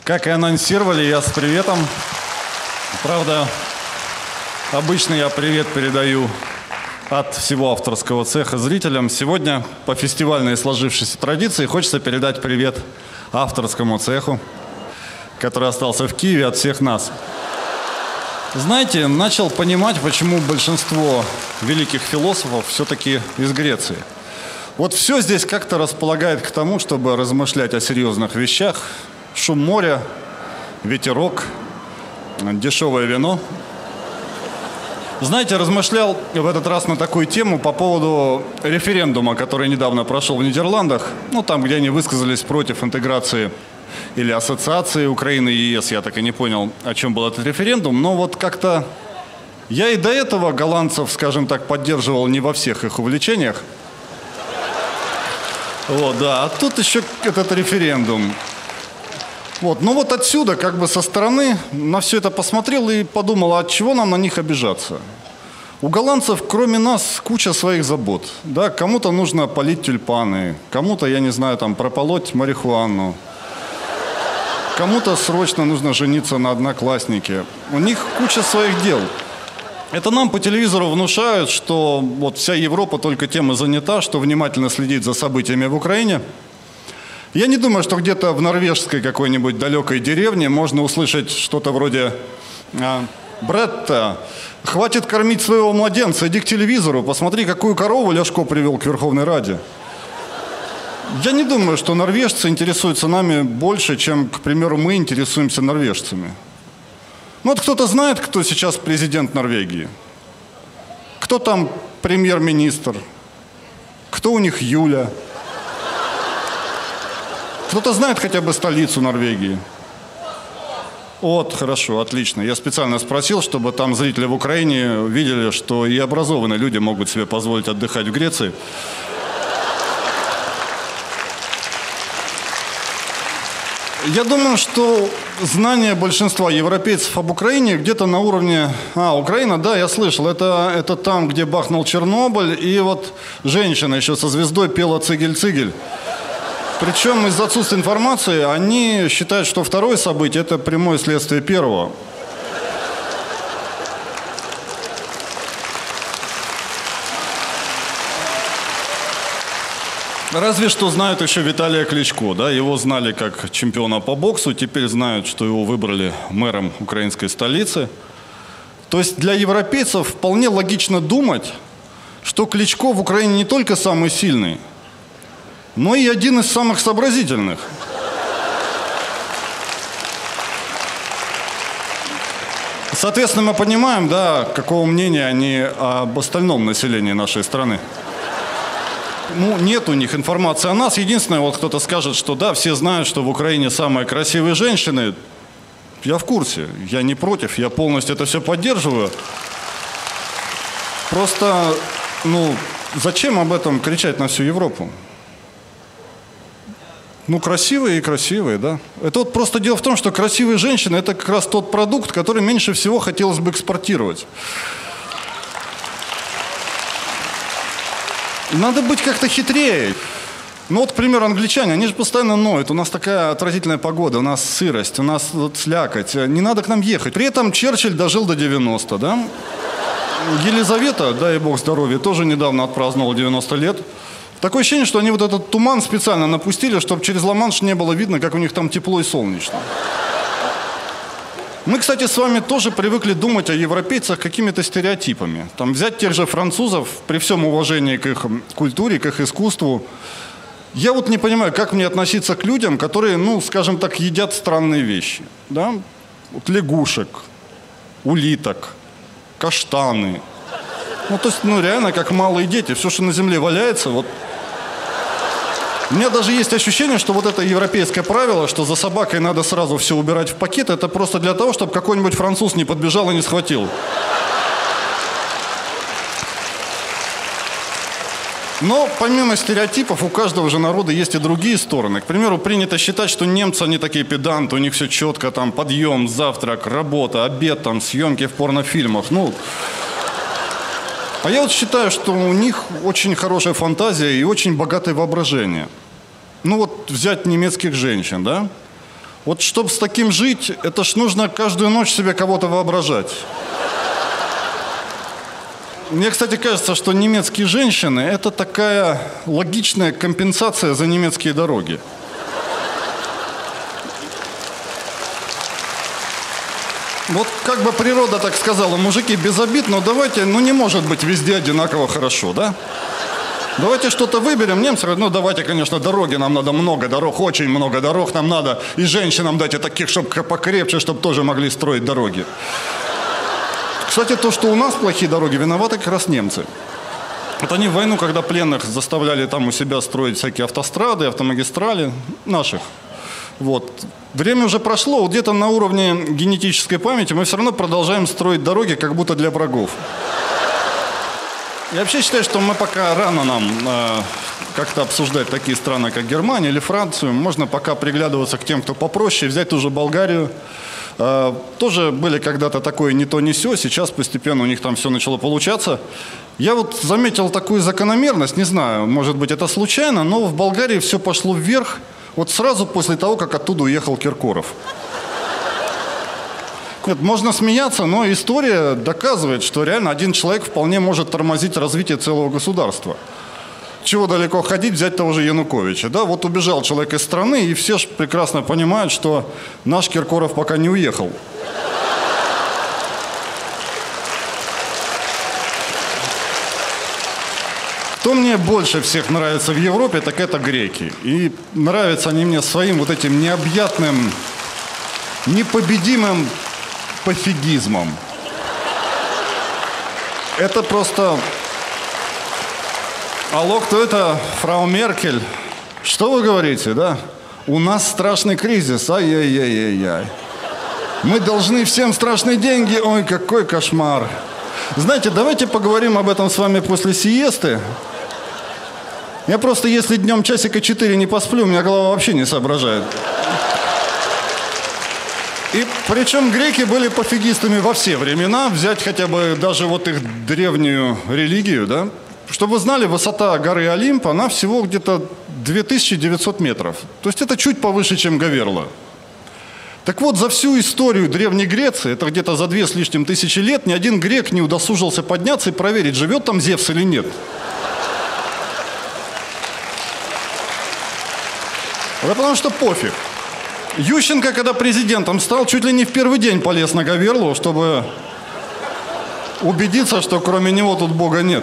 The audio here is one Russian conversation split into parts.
Как и анонсировали, я с приветом. Правда, обычно я привет передаю от всего авторского цеха зрителям. Сегодня по фестивальной сложившейся традиции хочется передать привет авторскому цеху, который остался в Киеве, от всех нас. Знаете, начал понимать, почему большинство великих философов все-таки из Греции. Вот все здесь как-то располагает к тому, чтобы размышлять о серьезных вещах. Шум моря, ветерок, дешевое вино. Знаете, размышлял в этот раз на такую тему по поводу референдума, который недавно прошел в Нидерландах. Ну, там, где они высказались против интеграции или ассоциации Украины и ЕС. Я так и не понял, о чем был этот референдум. Но вот как-то я и до этого голландцев, скажем так, поддерживал не во всех их увлечениях. Вот, да. А тут еще этот референдум. Вот. Ну вот отсюда, как бы со стороны, на все это посмотрел и подумал, от чего нам на них обижаться? У голландцев, кроме нас, куча своих забот. Да? Кому-то нужно полить тюльпаны, кому-то, я не знаю, там, прополоть марихуану. Кому-то срочно нужно жениться на однокласснике. У них куча своих дел. Это нам по телевизору внушают, что вот вся Европа только тем и занята, что внимательно следит за событиями в Украине. Я не думаю, что где-то в норвежской какой-нибудь далекой деревне можно услышать что-то вроде «Бретта, хватит кормить своего младенца, иди к телевизору, посмотри, какую корову Ляшко привел к Верховной Раде». Я не думаю, что норвежцы интересуются нами больше, чем, к примеру, мы интересуемся норвежцами. Ну вот кто-то знает, кто сейчас президент Норвегии? Кто там премьер-министр? Кто у них Юля? Кто-то знает хотя бы столицу Норвегии? Вот, хорошо, отлично. Я специально спросил, чтобы там зрители в Украине видели, что и образованные люди могут себе позволить отдыхать в Греции. Я думаю, что знание большинства европейцев об Украине где-то на уровне... Украина, да, я слышал, это там, где бахнул Чернобыль, и вот женщина еще со звездой пела «Цигель-цигель». Причем из-за отсутствия информации они считают, что второе событие – это прямое следствие первого. Разве что знают еще Виталия Кличко, да, его знали как чемпиона по боксу, теперь знают, что его выбрали мэром украинской столицы. То есть для европейцев вполне логично думать, что Кличко в Украине не только самый сильный, но и один из самых сообразительных. Соответственно, мы понимаем, да, какого мнения они об остальном населении нашей страны. Ну, нет у них информации о нас. Единственное, вот кто-то скажет, что да, все знают, что в Украине самые красивые женщины. Я в курсе, я не против, я полностью это все поддерживаю. Просто, зачем об этом кричать на всю Европу? Красивые и красивые, да. Это вот просто дело в том, что красивые женщины – это как раз тот продукт, который меньше всего хотелось бы экспортировать. Надо быть как-то хитрее. Вот, к примеру, англичане, они же постоянно ноют. У нас такая отвратительная погода, у нас сырость, у нас слякоть. Не надо к нам ехать. При этом Черчилль дожил до 90, да? Елизавета, дай бог здоровья, тоже недавно отпраздновала 90 лет. Такое ощущение, что они вот этот туман специально напустили, чтобы через Ла-Манш не было видно, как у них там тепло и солнечно. Мы, кстати, с вами тоже привыкли думать о европейцах какими-то стереотипами. Там взять тех же французов, при всем уважении к их культуре, к их искусству. Я вот не понимаю, как мне относиться к людям, которые, скажем так, едят странные вещи. Да? Вот лягушек, улиток, каштаны. То есть, реально, как малые дети. Все, что на земле валяется, вот... У меня даже есть ощущение, что вот это европейское правило, что за собакой надо сразу все убирать в пакет, это просто для того, чтобы какой-нибудь француз не подбежал и не схватил. Но помимо стереотипов у каждого же народа есть и другие стороны. К примеру, принято считать, что немцы, они такие педанты, у них все четко, там, подъем, завтрак, работа, обед, там, съемки в порнофильмах. А я вот считаю, что у них очень хорошая фантазия и очень богатое воображение. Вот взять немецких женщин, да? Вот чтобы с таким жить, это ж нужно каждую ночь себе кого-то воображать. Мне, кстати, кажется, что немецкие женщины – это такая логичная компенсация за немецкие дороги. Вот как бы природа так сказала: мужики, без обид, но давайте, не может быть везде одинаково хорошо, да? Давайте что-то выберем. Немцы говорят: ну давайте, конечно, дороги, нам надо много дорог, очень много дорог нам надо. И женщинам дайте таких, чтобы покрепче, чтобы тоже могли строить дороги. Кстати, то, что у нас плохие дороги, виноваты как раз немцы. Вот они в войну, когда пленных заставляли там у себя строить всякие автострады, автомагистрали наших. Вот. Время уже прошло, вот где-то на уровне генетической памяти мы все равно продолжаем строить дороги, как будто для врагов. Я вообще считаю, что мы пока рано нам как-то обсуждать такие страны, как Германия или Францию. Можно пока приглядываться к тем, кто попроще, взять ту же Болгарию. Тоже были когда-то такое не то, не сё, сейчас постепенно у них там все начало получаться. Я вот заметил такую закономерность, не знаю, может быть это случайно, но в Болгарии все пошло вверх вот сразу после того, как оттуда уехал Киркоров. Нет, можно смеяться, но история доказывает, что реально один человек вполне может тормозить развитие целого государства. Чего далеко ходить, взять того же Януковича. Да? Вот убежал человек из страны, и все же прекрасно понимают, что наш Киркоров пока не уехал. Кто мне больше всех нравится в Европе, так это греки. И нравятся они мне своим вот этим необъятным, непобедимым пофигизмом. Это просто... Алло, кто это? Фрау Меркель. Что вы говорите, да? У нас страшный кризис. Ай-яй-яй-яй-яй. Мы должны всем страшные деньги. Ой, какой кошмар. Знаете, давайте поговорим об этом с вами после сиесты. Я просто, если днем часика 4 не посплю, у меня голова вообще не соображает. И причем греки были пофигистами во все времена. Взять хотя бы даже вот их древнюю религию, да? Чтобы вы знали, высота горы Олимп, она всего где-то 2900 метров. То есть это чуть повыше, чем Гаверла. Так вот, за всю историю Древней Греции, это где-то за 2 с лишним тысячи лет, ни один грек не удосужился подняться и проверить, живет там Зевс или нет. Да потому что пофиг. Ющенко, когда президентом стал, чуть ли не в первый день полез на Гаверлу, чтобы убедиться, что кроме него тут Бога нет.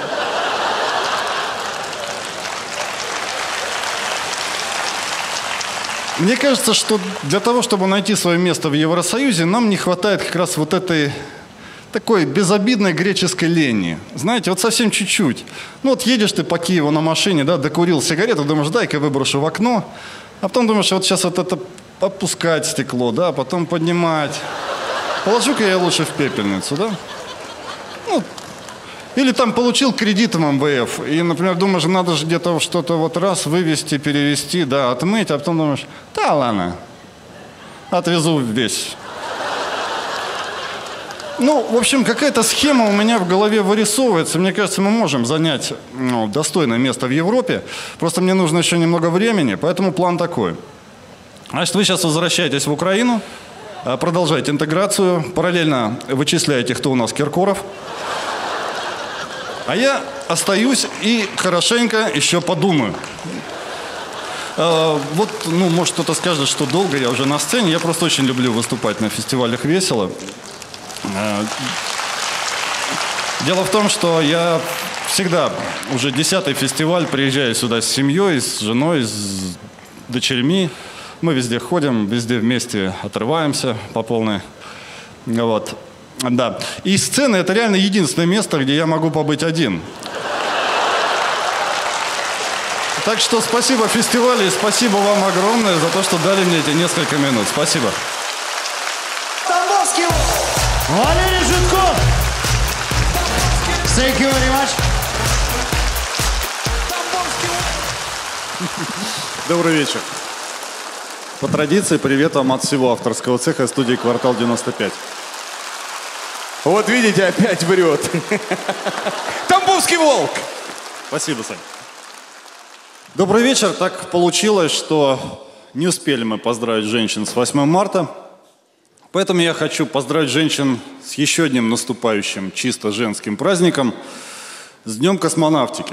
Мне кажется, что для того, чтобы найти свое место в Евросоюзе, нам не хватает как раз вот этой такой безобидной греческой лени. Знаете, вот совсем чуть-чуть. Ну вот едешь ты по Киеву на машине, да, докурил сигарету, думаешь, дай-ка выброшу в окно, а потом думаешь, вот сейчас вот это опускать стекло, да, потом поднимать. Положу-ка я лучше в пепельницу, да? Ну, или там получил кредит в МВФ, и, например, думаешь, надо же где-то что-то вот раз вывести, перевести, да, отмыть, а потом думаешь, да ладно, отвезу весь. Ну, в общем, какая-то схема у меня в голове вырисовывается. Мне кажется, мы можем занять достойное место в Европе. Просто мне нужно еще немного времени, поэтому план такой. Значит, вы сейчас возвращаетесь в Украину, продолжаете интеграцию, параллельно вычисляете, кто у нас Киркоров. А я остаюсь и хорошенько еще подумаю. Вот, ну, может, кто-то скажет, что долго я уже на сцене. Я просто очень люблю выступать на фестивалях весело. Дело в том, что я всегда, уже 10-й фестиваль, приезжаю сюда с семьей, с женой, с дочерьми. Мы везде ходим, везде вместе отрываемся по полной. Вот. Да. И сцена – это реально единственное место, где я могу побыть один. Так что спасибо фестивалю и спасибо вам огромное за то, что дали мне эти несколько минут. Спасибо. Тамбовский Валерий Житков. Thank you very much. Добрый вечер. По традиции, привет вам от всего авторского цеха студии «Квартал 95». Вот видите, опять врет. Тамбовский волк. Спасибо, Сань. Добрый вечер. Так получилось, что не успели мы поздравить женщин с 8 марта, поэтому я хочу поздравить женщин с еще одним наступающим чисто женским праздником – с Днем космонавтики.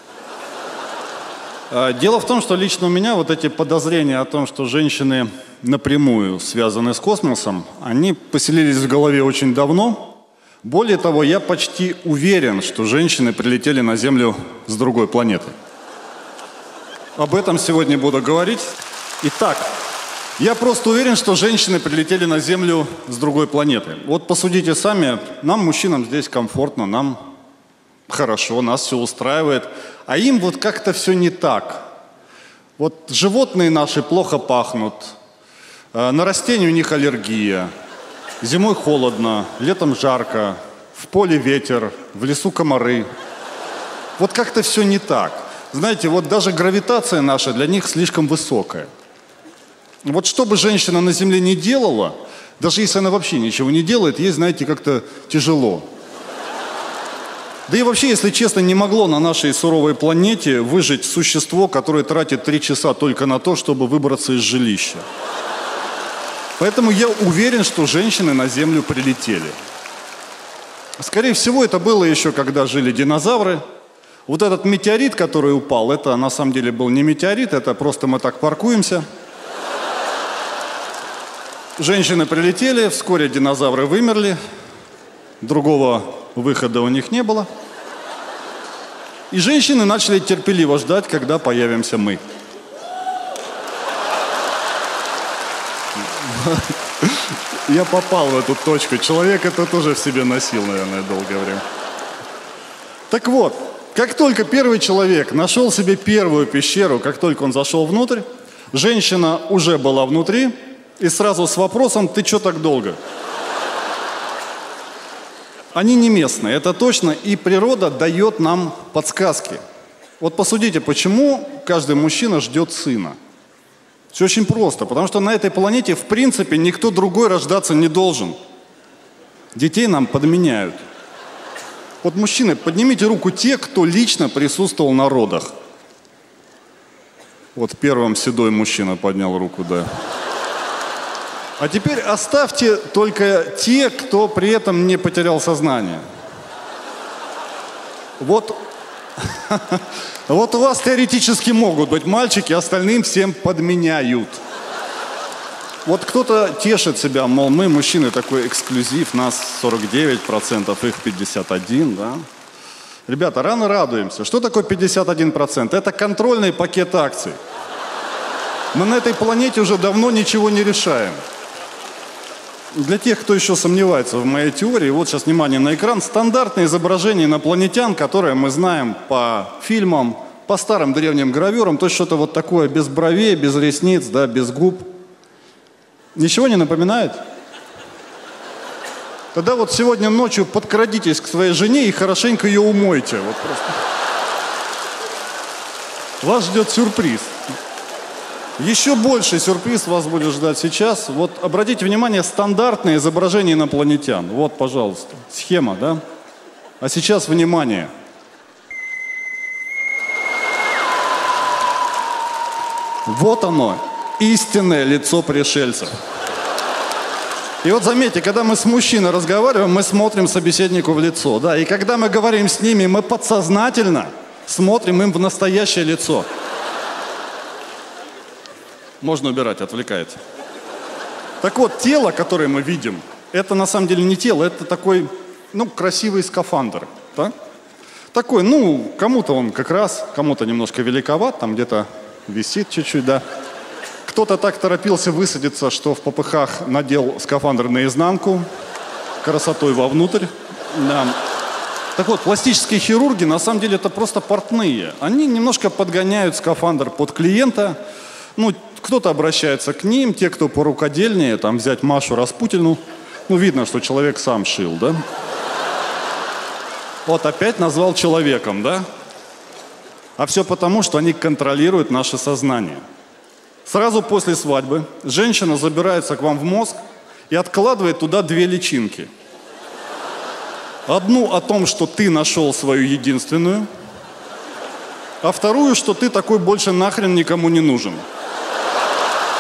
Дело в том, что лично у меня вот эти подозрения о том, что женщины напрямую связаны с космосом, они поселились в голове очень давно. Более того, я почти уверен, что женщины прилетели на Землю с другой планеты. Об этом сегодня буду говорить. Итак, я просто уверен, что женщины прилетели на Землю с другой планеты. Вот посудите сами, нам, мужчинам, здесь комфортно, нам хорошо, нас все устраивает, а им вот как-то все не так. Вот животные наши плохо пахнут, на растения у них аллергия, зимой холодно, летом жарко, в поле ветер, в лесу комары. Вот как-то все не так. Знаете, вот даже гравитация наша для них слишком высокая. Вот что бы женщина на Земле не делала, даже если она вообще ничего не делает, ей, знаете, как-то тяжело. Да и вообще, если честно, не могло на нашей суровой планете выжить существо, которое тратит 3 часа только на то, чтобы выбраться из жилища. Поэтому я уверен, что женщины на Землю прилетели. Скорее всего, это было еще, когда жили динозавры. Вот этот метеорит, который упал, это на самом деле был не метеорит, это просто мы так паркуемся. Женщины прилетели, вскоре динозавры вымерли, другого выхода у них не было. И женщины начали терпеливо ждать, когда появимся мы. Я попал в эту точку. Человек это тоже в себе носил, наверное, долгое время. Так вот, как только первый человек нашел себе первую пещеру, как только он зашел внутрь, женщина уже была внутри, и сразу с вопросом: «Ты что так долго?» Они не местные, это точно, и природа дает нам подсказки. Вот посудите, почему каждый мужчина ждет сына. Все очень просто, потому что на этой планете, в принципе, никто другой рождаться не должен. Детей нам подменяют. Вот, мужчины, поднимите руку те, кто лично присутствовал на родах. Вот первым седой мужчина поднял руку, да. А теперь оставьте только те, кто при этом не потерял сознание. Вот, вот у вас теоретически могут быть мальчики, остальным всем подменяют. Вот кто-то тешит себя, мол, мы, мужчины, такой эксклюзив, нас 49%, их 51%, да? Ребята, рано радуемся. Что такое 51%? Это контрольный пакет акций. Мы на этой планете уже давно ничего не решаем. Для тех, кто еще сомневается в моей теории, вот сейчас внимание на экран. Стандартное изображение инопланетян, которое мы знаем по фильмам, по старым древним гравюрам, то есть что-то вот такое без бровей, без ресниц, да, без губ. Ничего не напоминает? Тогда вот сегодня ночью подкрадитесь к своей жене и хорошенько ее умойте. Вот просто. Вас ждет сюрприз. Еще больший сюрприз вас будет ждать сейчас. Вот обратите внимание, стандартное изображение инопланетян. Вот, пожалуйста, схема, да? А сейчас внимание. Вот оно, истинное лицо пришельцев. И вот заметьте, когда мы с мужчиной разговариваем, мы смотрим собеседнику в лицо, да? И когда мы говорим с ними, мы подсознательно смотрим им в настоящее лицо. Можно убирать, отвлекает. Так вот, тело, которое мы видим, это на самом деле не тело, это такой, красивый скафандр. Да? Такой, кому-то он как раз, кому-то немножко великоват, там где-то висит чуть-чуть, да. Кто-то так торопился высадиться, что в попыхах надел скафандр наизнанку, красотой вовнутрь. Да. Так вот, пластические хирурги, на самом деле, это просто портные. Они немножко подгоняют скафандр под клиента. Кто-то обращается к ним, те, кто порукодельнее, там взять Машу Распутину. Видно, что человек сам шил, да? Вот опять назвал человеком, да? А все потому, что они контролируют наше сознание. Сразу после свадьбы женщина забирается к вам в мозг и откладывает туда 2 личинки. Одну о том, что ты нашел свою единственную, а вторую, что ты такой больше нахрен никому не нужен.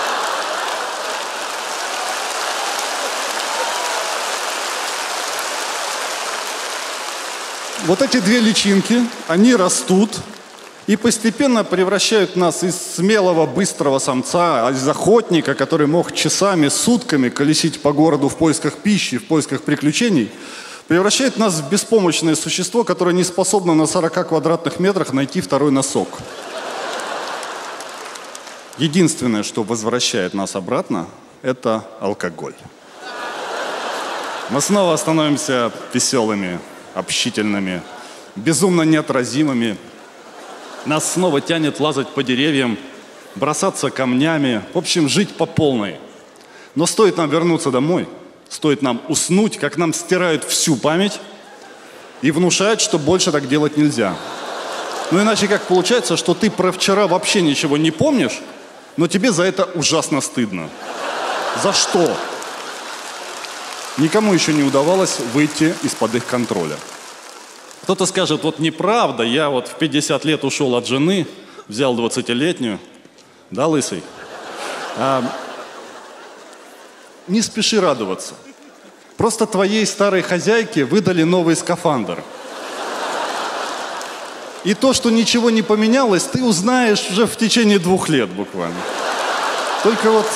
вот эти две личинки, они растут и постепенно превращают нас из смелого, быстрого самца, из охотника, который мог часами, сутками колесить по городу в поисках пищи, в поисках приключений, превращает нас в беспомощное существо, которое не способно на 40 квадратных метрах найти второй носок. Единственное, что возвращает нас обратно, это алкоголь. Мы снова становимся веселыми, общительными, безумно неотразимыми. Нас снова тянет лазать по деревьям, бросаться камнями, в общем, жить по полной. Но стоит нам вернуться домой, стоит нам уснуть, как нам стирают всю память и внушают, что больше так делать нельзя. Ну иначе как получается, что ты про вчера вообще ничего не помнишь, но тебе за это ужасно стыдно. За что? Никому еще не удавалось выйти из-под их контроля. Кто-то скажет, вот неправда, я вот в 50 лет ушел от жены, взял 20-летнюю. Да, лысый? Не спеши радоваться. Просто твоей старой хозяйке выдали новый скафандр. И то, что ничего не поменялось, ты узнаешь уже в течение 2 лет буквально. Только вот...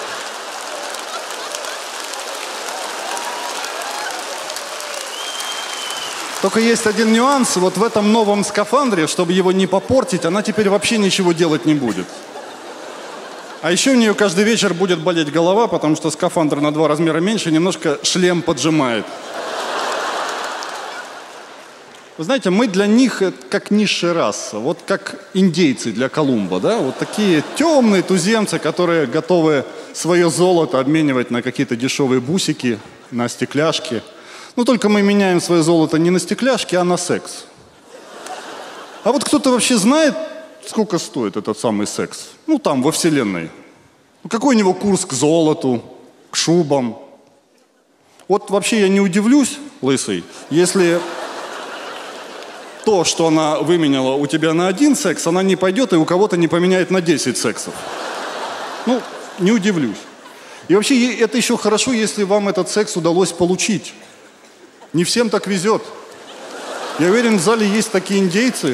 Только есть один нюанс. Вот в этом новом скафандре, чтобы его не попортить, она теперь вообще ничего делать не будет. А еще у нее каждый вечер будет болеть голова, потому что скафандр на 2 размера меньше, немножко шлем поджимает. Вы знаете, мы для них как низшая раса, вот как индейцы для Колумба, да? Вот такие темные туземцы, которые готовы свое золото обменивать на какие-то дешевые бусики, на стекляшки. Но только мы меняем свое золото не на стекляшки, а на секс. А вот кто-то вообще знает, сколько стоит этот самый секс? Ну, там, во Вселенной. Какой у него курс к золоту, к шубам? Вот вообще я не удивлюсь, лысый, если то, что она выменяла у тебя на 1 секс, она не пойдет и у кого-то не поменяет на 10 сексов. Ну, не удивлюсь. И вообще это еще хорошо, если вам этот секс удалось получить. Не всем так везет. Я уверен, в зале есть такие индейцы,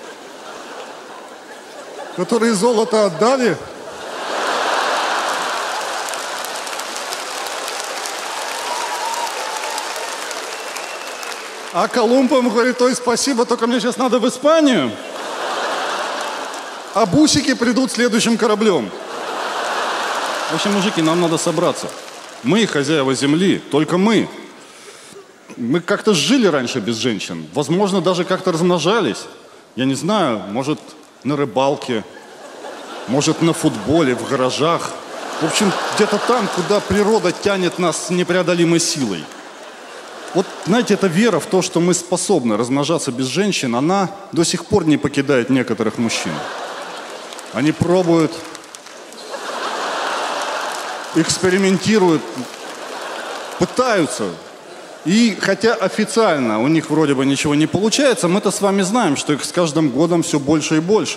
которые золото отдали, а Колумб им говорит, ой, спасибо, только мне сейчас надо в Испанию, а бусики придут следующим кораблем. В общем, мужики, нам надо собраться. Мы хозяева земли, только мы. Мы как-то жили раньше без женщин. Возможно, даже как-то размножались. Я не знаю, может, на рыбалке, может, на футболе, в гаражах. В общем, где-то там, куда природа тянет нас с непреодолимой силой. Вот, знаете, эта вера в то, что мы способны размножаться без женщин, она до сих пор не покидает некоторых мужчин. Они пробуют, экспериментируют, пытаются. И хотя официально у них вроде бы ничего не получается, мы-то с вами знаем, что их с каждым годом все больше и больше.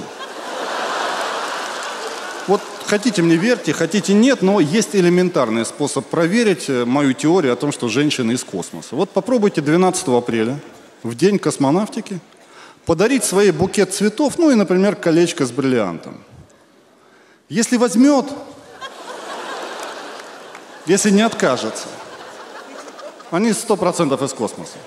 Вот хотите мне верьте, хотите нет, но есть элементарный способ проверить мою теорию о том, что женщины из космоса. Вот попробуйте 12 апреля, в день космонавтики, подарить своей букет цветов, ну и, например, колечко с бриллиантом. Если возьмет, если не откажется, они 100% из космоса.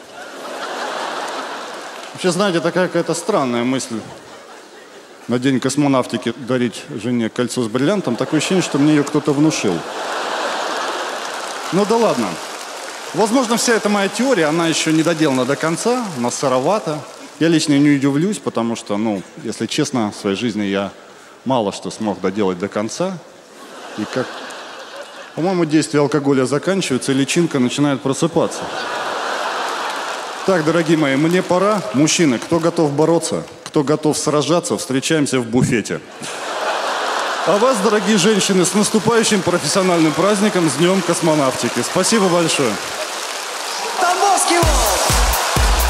Вообще, знаете, такая какая-то странная мысль. На день космонавтики дарить жене кольцо с бриллиантом. Такое ощущение, что мне ее кто-то внушил. Ну да ладно. Возможно, вся эта моя теория, она еще не доделана до конца, она сыровата. Я лично не удивлюсь, потому что, ну, если честно, в своей жизни я мало что смог доделать до конца. И как... По-моему, действие алкоголя заканчивается, и личинка начинает просыпаться. Так, дорогие мои, мне пора. Мужчины, кто готов бороться, кто готов сражаться, встречаемся в буфете. А вас, дорогие женщины, с наступающим профессиональным праздником, с Днем космонавтики. Спасибо большое. Тамбовский волк!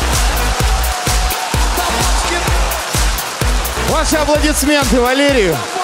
Ваши аплодисменты Валерию.